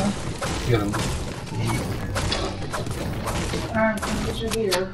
Get him. Alright, come get your beer.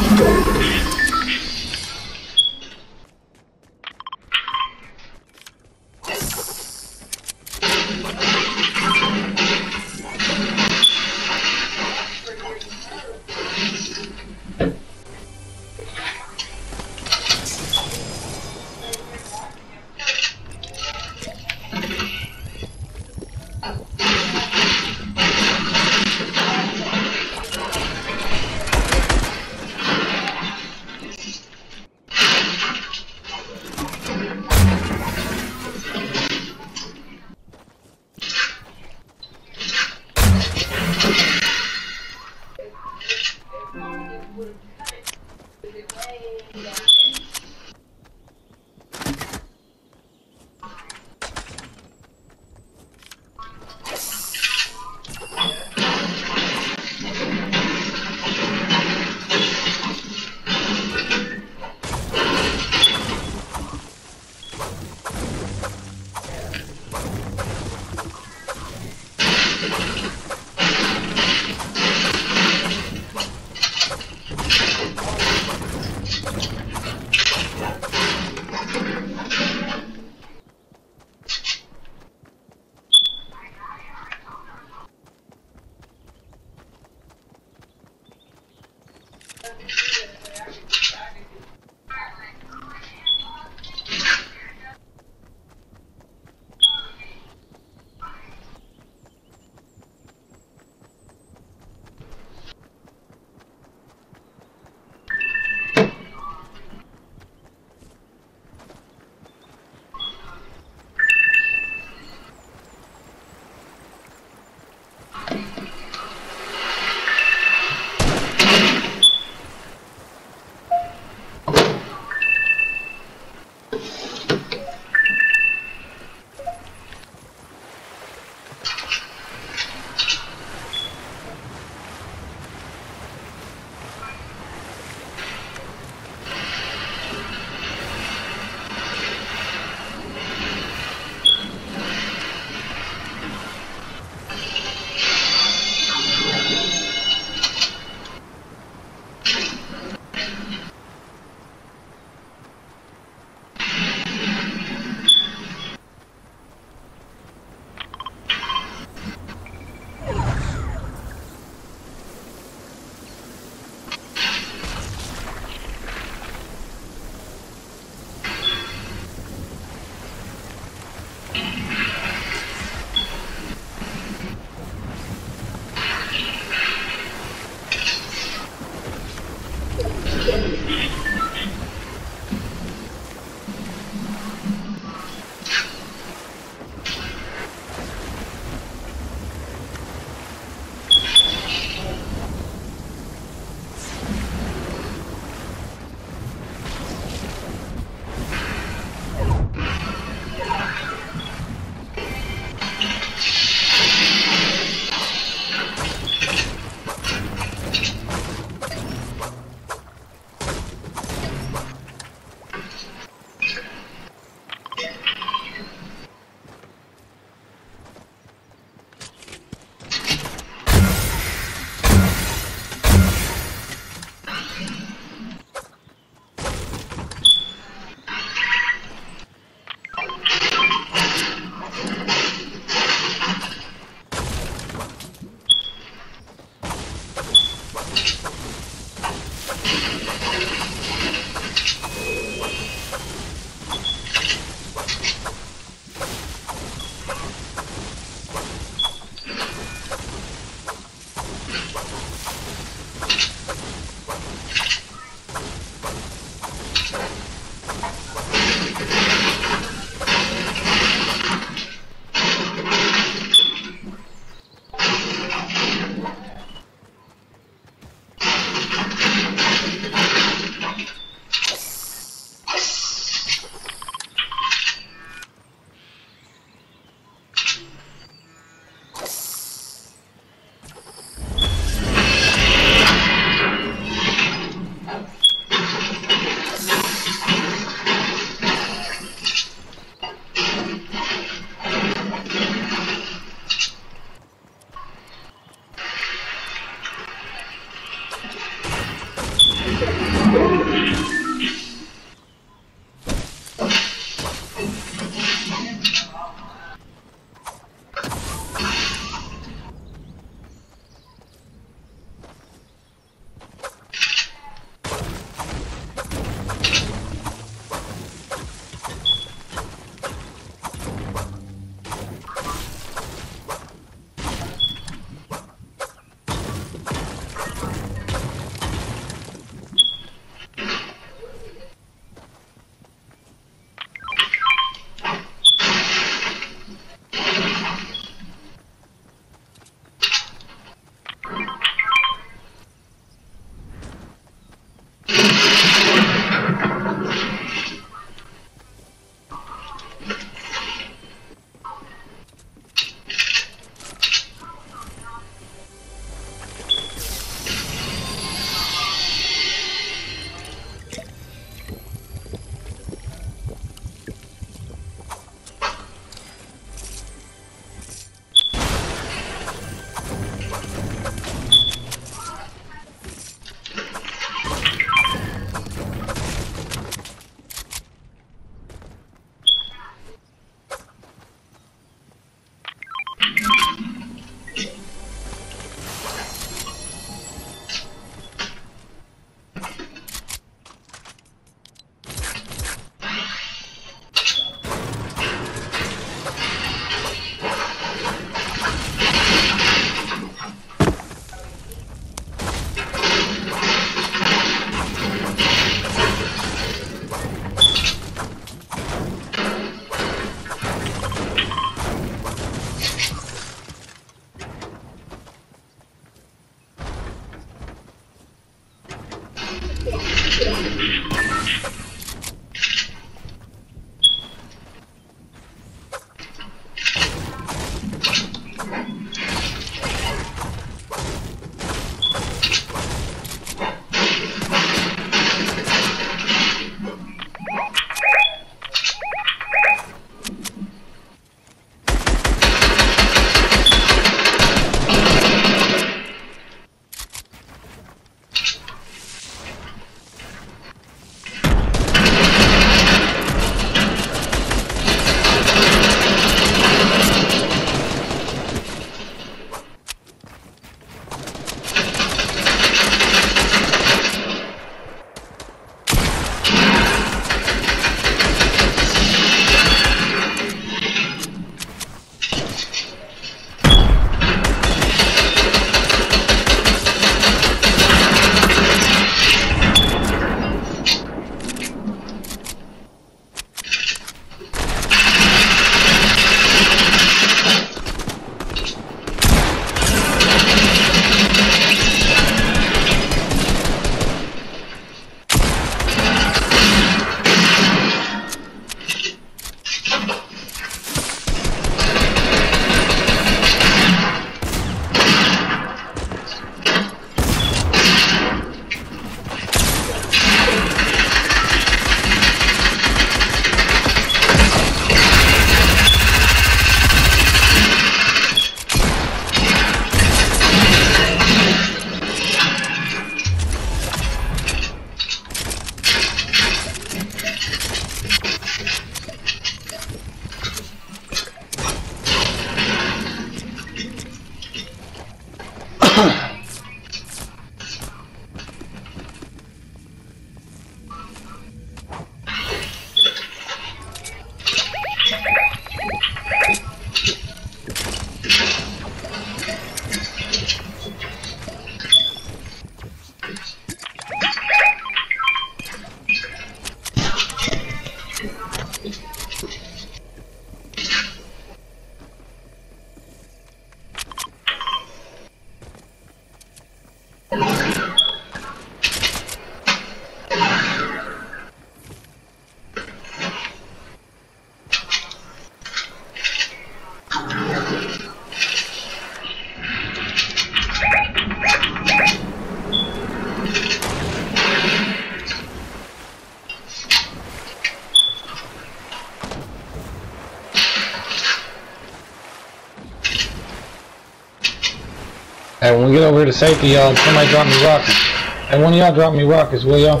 Hey, when we get over here to safety, y'all, somebody drop me rockets. Hey, one of y'all drop me rockets, will y'all?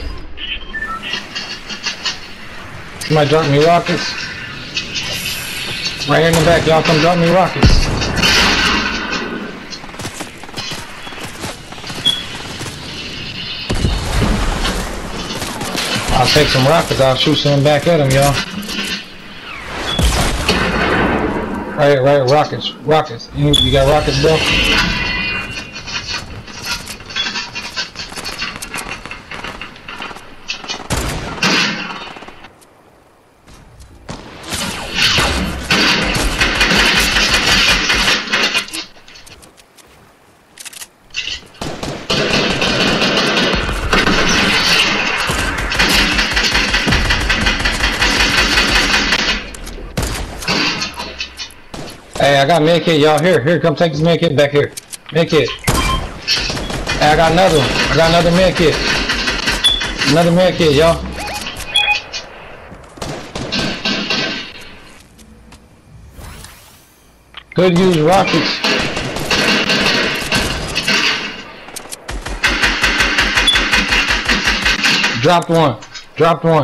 Somebody drop me rockets. Right here in the back, y'all come drop me rockets. I'll take some rockets, I'll shoot some back at them, y'all. Right here, rockets, rockets. You got rockets, bro? Hey, I got medkit, y'all. Here, come take this medkit back here. Medkit. Hey, I got another one. I got another medkit. Another medkit, y'all. Could use rockets. Dropped one. Dropped one.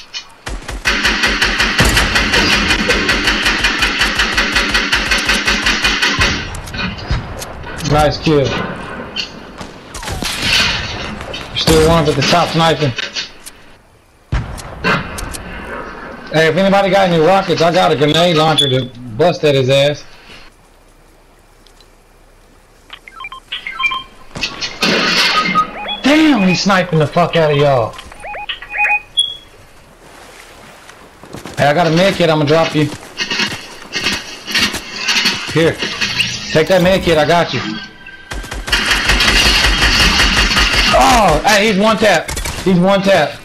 Nice kill. Still one at the top sniping. Hey, if anybody got any rockets, I got a grenade launcher to bust at his ass. Damn, he's sniping the fuck out of y'all. Hey, I got a med kit, I'm gonna drop you. Here. Take that med kit, I got you. Oh, hey, he's one tap. He's one tap.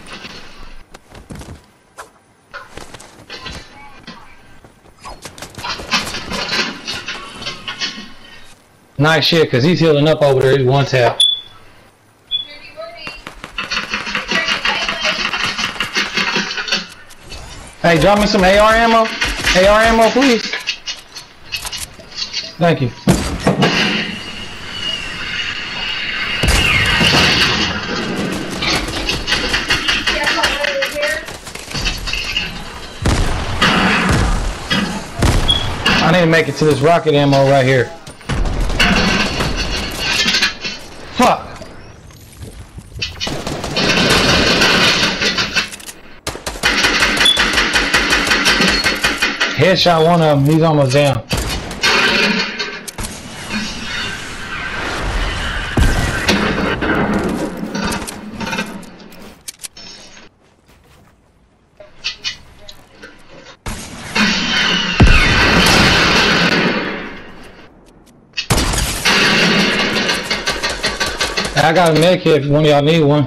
Nice shit, cause he's healing up over there. He's one tap. Hey, drop me some AR ammo. AR ammo, please. Thank you. I need to make it to this rocket ammo right here. Fuck. Headshot one of them. He's almost down. I got a med kit if one of y'all need one.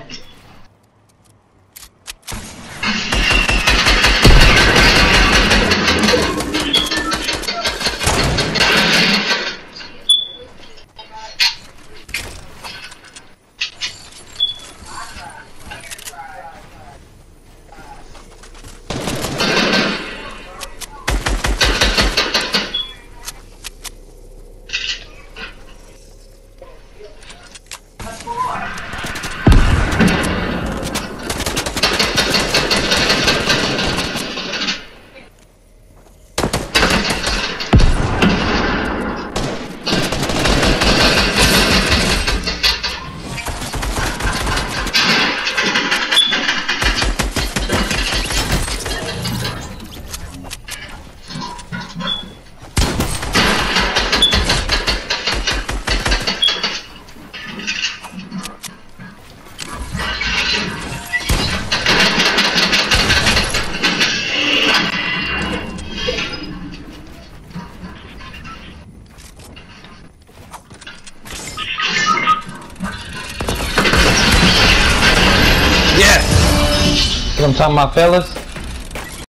Yes! What I'm talking about, fellas?